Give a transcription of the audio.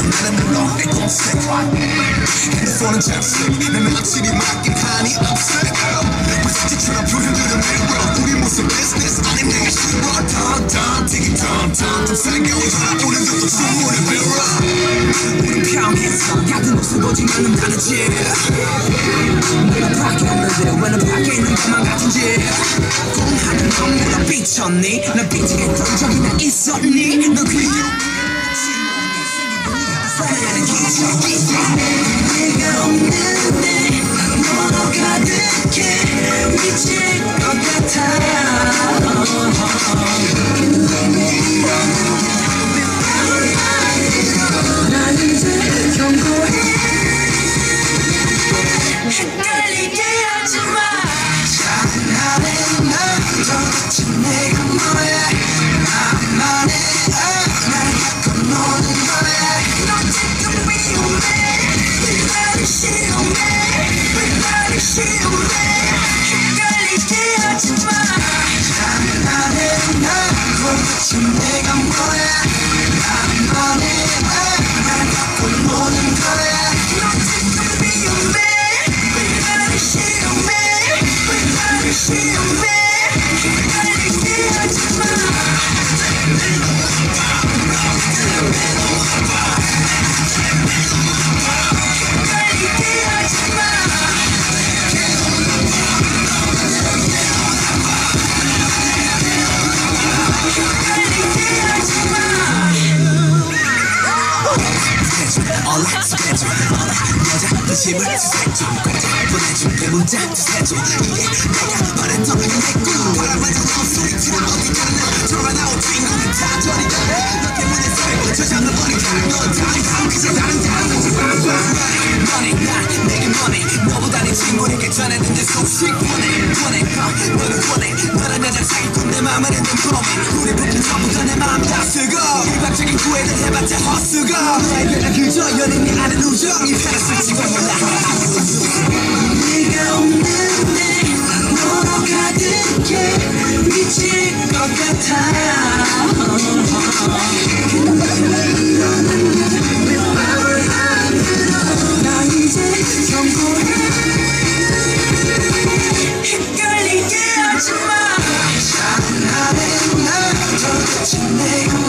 나는 물론 내 공색 핸드폰은 잡색 내 며칠이 맡긴 한이 없어 마사지처럼 표현되는 mirror 우리 모습 business 아님 내가 싫어 던던 되게 던던 좀 살가워 오늘도 또 주문을 빌어 우린 평행선 같은 옷을 보지만 넌 다르지 너는 밖에 없는데 왜 넌 밖에 있는 것만 같은지 공하는 넌보다 비쳤니 난 삐지겠던 적이 나 있었니 넌 그 이유 내가 없는데 너로 가득해 미칠 것 같아 난 이제 경고해 헷갈리게 하지마 장난해 난 도대체 내가 뭐야 나만의 날 갖고 노는 거야 너 지금 위험해 왜 나를 시험해 왜 나를 시험해 헷갈리게 하지마 장난해 난 도대체 내가 뭐야 나만의 날 갖고 노는 거야 너 지금 위험해 왜 나를 시험해 왜 나를 시험해 헷갈리게 하지마 여자 진심을 수색중 공장 보내준 그 문자 주세줘 이게 내가 바랬던 내 꿈 바라봐줘 너 소리처럼 어디 가나 돌아나온 주인공이 다 저리가 너 때문에 살고 저장을 버리고 넌 다른 그저 다른 너네 나 내게 원해 너보다 내 친구에게 전해는 내 소식 원해 너는 원해 너란 여자 사기꾼 내 맘을 흔든 범인 우리 부분 전부 다 내 맘 다 쓰고 일방적인 구애를 해봤자 헛수고 너에게는 그저 연인이 아는 우정이 편했을지도 몰라 네가 없는데 너로 가득해 미칠 것 같아 나 이제 경고해 헷갈리게 하지마 장난해 난 도대체 내가